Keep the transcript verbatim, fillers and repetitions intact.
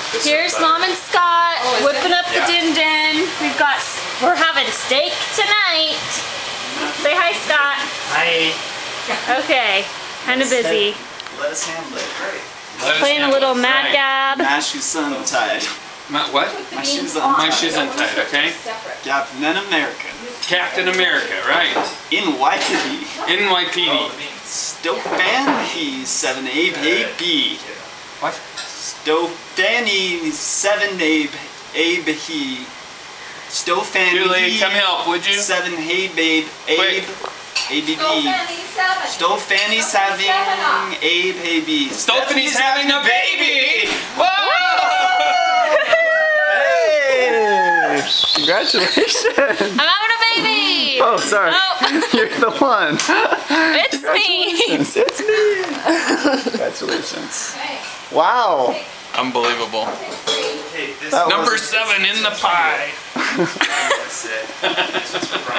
Here's Mom and Scott oh, whipping up yeah. the din din. We've got, we're having steak tonight. Say hi, Scott. Hi. Okay, kind of busy. Let us handle it. Great. Playing a little Mad Gab. My shoes untied. My what? My shoes untied. My shoes untied, okay? Captain America. Captain America, right. In Waikiki. In Waikiki. Stofani seven A B. What? Stofani seven A B. Stofani. Julie, come help, would you? seven Hey Babe Abe. A B B. Stofani's having a baby. Stofani's having a baby! Whoa! Hey! Congratulations! I'm having a baby! Oh, sorry. Oh. You're the one. It's me! It's me! Congratulations. Wow. Unbelievable. That Number seven in the pie.